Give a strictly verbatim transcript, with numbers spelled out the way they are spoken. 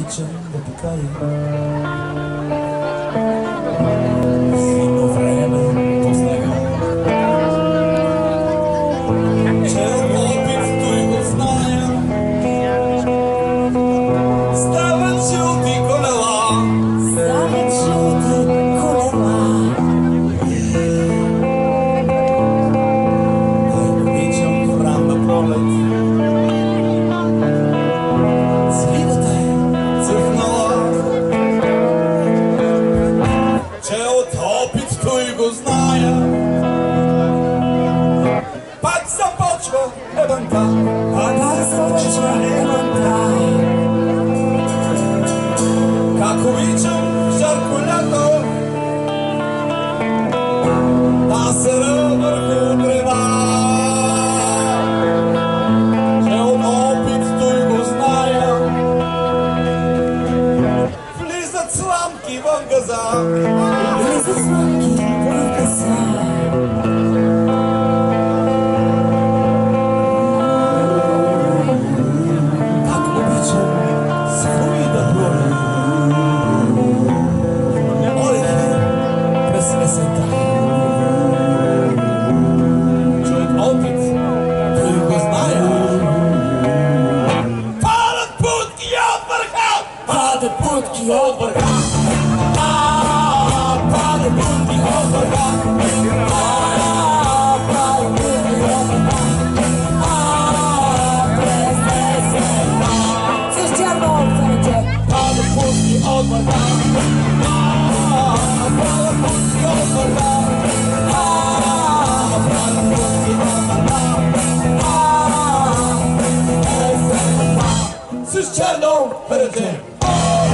Кичен допекае. Зимно време по снега. Че опит той го зная. Стават жълти колела. Стават жълти колела. Ай, обичам ранна пролет. Пак започва ебанта, Пак започва ебанта. как обичам жарко лято, да сера върху трева. Че от опит той го зная, влизат сламки в газа. Влизат сламки в газа. Падат будки от върха, а, падат будки от върха, а, падат будки от върха, а, през есента. С черно обвърче. Падат будки от върха, а, падат будки от върха, а, падат будки от върха, а, през есента. С черно обвърче.